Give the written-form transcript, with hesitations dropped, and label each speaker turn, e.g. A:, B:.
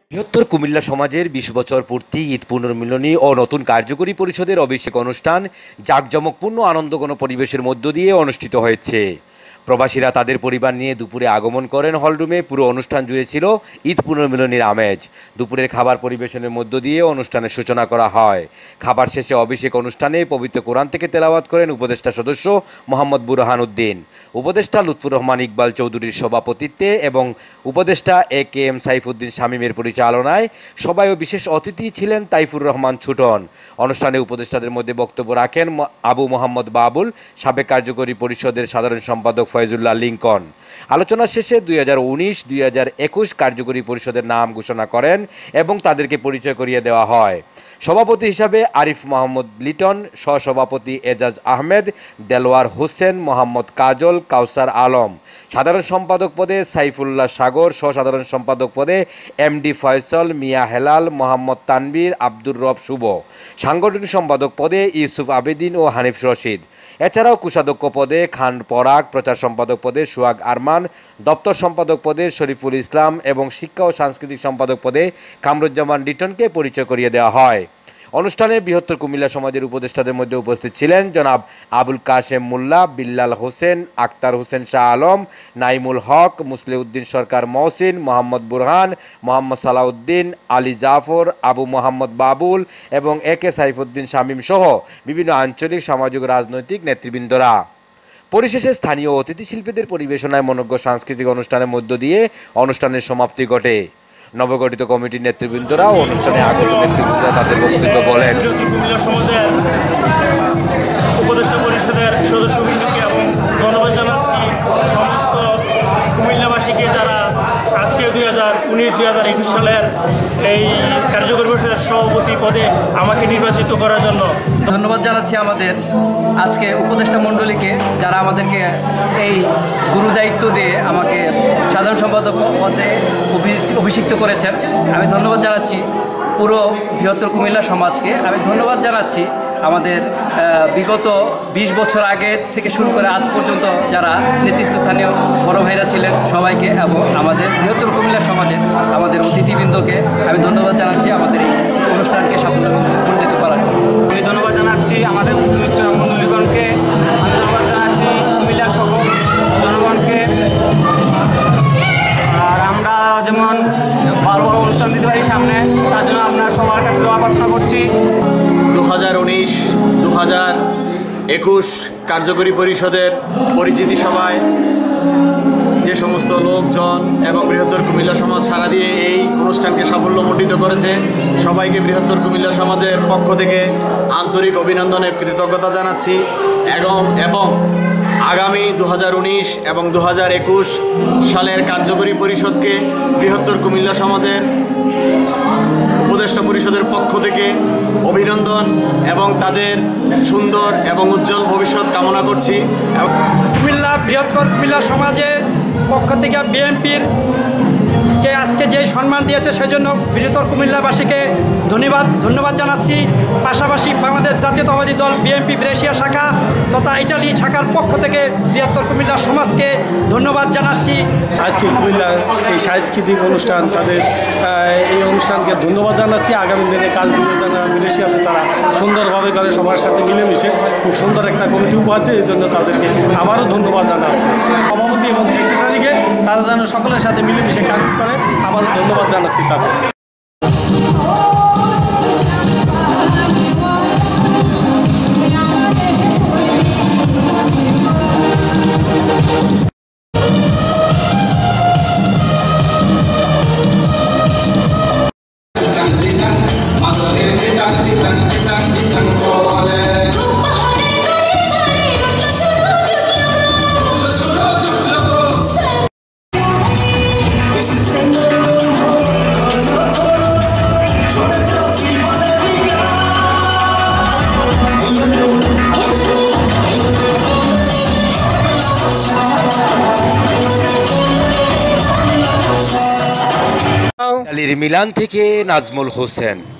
A: বৃহত্তর কুমিল্লা সমাজের ২০ বছর পূর্তি ঈদ পুনর্মিলনী ও নতুন কার্যকরী পরিষদের অভিষেক অনুষ্ঠান জাঁকজমকপূর্ণ আনন্দঘন পরিবেশের মধ্য দিয়ে অনুষ্ঠিত হয়েছে। প্রবাসীরা তাদের পরিবার নিয়ে দুপুরে আগমন করেন হলরুমে। পুরো অনুষ্ঠান জুড়ে ছিল ঈদ পুনর্মিলনীর আমেজ। দুপুরের খাবার পরিবেশনের মধ্য দিয়ে অনুষ্ঠানের সূচনা করা হয়। খাবার শেষে অভিষেক অনুষ্ঠানে পবিত্র কোরআন থেকে তেলাওয়াত করেন উপদেষ্টা সদস্য মোহাম্মদ বুরহান উদ্দিন। উপদেষ্টা লুৎফুর রহমান ইকবাল চৌধুরীর সভাপতিত্বে এবং উপদেষ্টা এ.কে.এম. সাইফুদ্দিন শামীমের পরিচালনায় সবাই ও বিশেষ অতিথি ছিলেন তাইফুর রহমান ছুটন। অনুষ্ঠানে উপদেষ্টাদের মধ্যে বক্তব্য রাখেন আবু মোহাম্মদ বাবুল, সাবেক কার্যকরী পরিষদের সাধারণ সম্পাদক ফয়জুল্লাহ লিঙ্কন। আলোচনা শেষে 2019-2021 কার্যকরী পরিষদের নাম ঘোষণা করেন এবং তাদেরকে পরিচয় করিয়ে দেওয়া হয়। সভাপতি হিসাবে আরিফ মোহাম্মদ লিটন, সহসভাপতি এজাজ আহমেদ, দেলোয়ার হোসেন, মোহাম্মদ কাজল, কাউসার আলম, সাধারণ সম্পাদক পদে সাইফুল্লাহ সাগর, সহসাধারণ সম্পাদক পদে এমডি ফয়সল, মিয়া হেলাল, মোহাম্মদ তানবীর, আব্দুর রব শুভ, সাংগঠনিক সম্পাদক পদে ইউসুফ আবেদিন ও হানিফ রশিদ। এছাড়াও কোষাধ্যক্ষ পদে খান পরাগ, প্রচার সম্পাদক পদে সোহাগ আরমান, দপ্তর সম্পাদক পদে শরীফুল ইসলাম এবং শিক্ষা ও সাংস্কৃতিক সম্পাদক পদে কামরুজ্জামান লিটনকে পরিচয় করিয়ে দেওয়া হয়। অনুষ্ঠানে বৃহত্তর কুমিল্লা সমাজের উপদেষ্টাদের মধ্যে উপস্থিত ছিলেন জনাব আবুল কাশেম মোল্লা, বিল্লাল হোসেন, আক্তার হোসেন শাহ আলম, নাইমুল হক, মুসলিউদ্দিন সরকার মহসিন, মোহাম্মদ বুরহান, মোহাম্মদ সালাউদ্দিন, আলী জাফর, আবু মোহাম্মদ বাবুল এবং এ.কে. সাইফুদ্দিন শামীম সহ বিভিন্ন আঞ্চলিক, সামাজিক ও রাজনৈতিক নেতৃবৃন্দরা। পরিশেষে স্থানীয় অতিথি শিল্পীদের পরিবেশনায় মনোজ্ঞ সাংস্কৃতিক অনুষ্ঠানের মধ্য দিয়ে অনুষ্ঠানের সমাপ্তি ঘটে। নবগঠিত কমিটির নেতৃবৃন্দরা ও অনুষ্ঠানে আগত নেতৃবৃন্দরা তাদের বক্তব্য বলেন।
B: কুমিল্লা সমাজের উপদেষ্টা পরিষদের সদস্যবৃন্দকে এবং ধন্যবাদ জানাচ্ছি সমস্ত কুমিল্লাবাসীকে যারা আজকে 2019-2021 সালের এই কার্যকরী পরিষদের সভাপতি পদে আমাকে নির্বাচিত করার জন্য
C: ধন্যবাদ জানাচ্ছি আমাদের আজকে উপদেষ্টা মণ্ডলীকে, যারা আমাদেরকে এই গুরু দায়িত্ব দিয়ে আমাকে সাধারণ সম্পাদক পদে অভিষিক্ত করেছেন। আমি ধন্যবাদ জানাচ্ছি পুরো বৃহত্তর কুমিল্লা সমাজকে। আমি ধন্যবাদ জানাচ্ছি আমাদের বিগত 20 বছর আগে থেকে শুরু করে আজ পর্যন্ত যারা নেতৃস্থানীয় বড় ভাইরা ছিলেন সবাইকে, এবং আমাদের বৃহত্তর কুমিল্লা সমাজের আমাদের অতিথিবৃন্দকে আমি ধন্যবাদ জানাচ্ছি আমাদের এই অনুষ্ঠানকে সাফল্যমণ্ডিত করার জন্য।
B: আমি ধন্যবাদ জানাচ্ছি আমাদের উপদেষ্টা মণ্ডলীগণকে, আমি ধন্যবাদ জানাচ্ছি কুমিল্লার সকল জনগণকে। আর আমরা যেমন ভালো ভালো অনুষ্ঠান দিতে পারি সামনে, তার জন্য আপনার সবার কাছে দোয়া প্রার্থনা করছি।
D: 2019-2021 কার্যকরী পরিষদের পরিচিতি সভায় যে সমস্ত লোকজন এবং বৃহত্তর কুমিল্লা সমাজ সাড়া দিয়ে এই অনুষ্ঠানকে সাফল্যমণ্ডিত করেছে, সবাইকে বৃহত্তর কুমিল্লা সমাজের পক্ষ থেকে আন্তরিক অভিনন্দনের কৃতজ্ঞতা জানাচ্ছি এবং আগামী 2019 এবং 2021 সালের কার্যকরী পরিষদকে বৃহত্তর কুমিল্লা সমাজের উপদেষ্টা পরিষদের পক্ষ থেকে অভিনন্দন এবং তাদের সুন্দর এবং উজ্জ্বল ভবিষ্যৎ কামনা করছি।
E: বৃহত্তর কুমিল্লা সমাজের পক্ষ থেকে বিএনপির কে আজকে যে সম্মান দিয়েছে সেজন্য বৃহত্তর কুমিল্লাবাসীকে ধন্যবাদ জানাচ্ছি। পাশাপাশি বাংলাদেশ জাতীয়তাবাদী দল বিএনপি ব্রেশিয়া শাখা তথা ইটালি শাখার পক্ষ থেকে বৃহত্তর কুমিল্লা সমাজকে ধন্যবাদ জানাচ্ছি।
F: আজকে কুমিল্লার এই সাংস্কৃতিক অনুষ্ঠান, তাদের এই অনুষ্ঠানকে ধন্যবাদ জানাচ্ছি। আগামী দিনে কাজগুলো যারা ব্রেশিয়াতে তারা সুন্দরভাবে করে সবার সাথে মিলেমিশে খুব সুন্দর একটা কমিটি উপহার দেয়, এই জন্য তাদেরকে আবারও ধন্যবাদ জানাচ্ছি। সভাপতি এবং সেক্রেটারিকে তারা যেন সকলের সাথে মিলেমিশে কাজ করে, আবারও ধন্যবাদ জানাচ্ছি তাদেরকে।
A: মিলান থেকে নাজমুল হোসেন।